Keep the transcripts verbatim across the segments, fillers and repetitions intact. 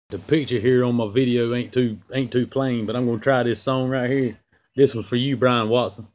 The picture here on my video ain't too ain't too plain, but I'm gonna try this song right here. This one's for you, Brian Watson.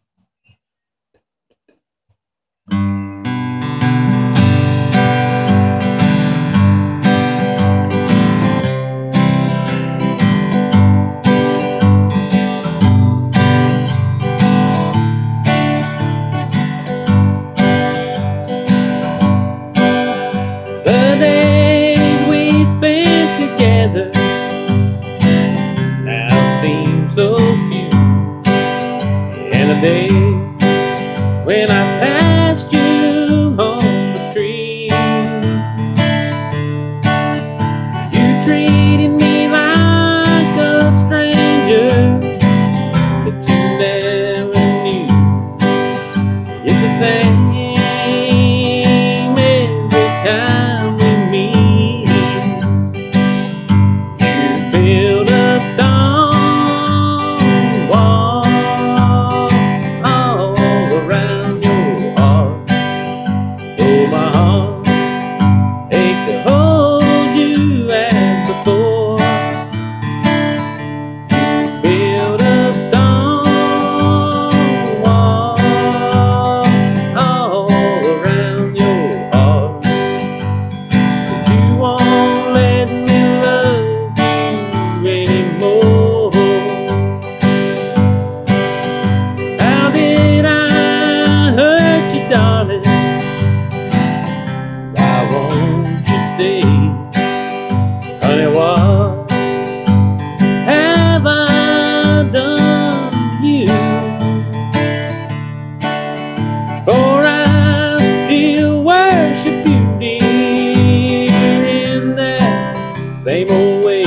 The days we spent together now seem so few, and the day when I passed you on the street, you treated me like a stranger that you never knew. It's the same every time we meet. You build a stone wall all around your heart. Oh, my heart aches to hold you as before. You build a stone wall all around your heart, but you won't let me love you anymore. How did I hurt you, darling? Why won't you stay? Honey, what have I done to you? For I still worship you, dear, in that same old way.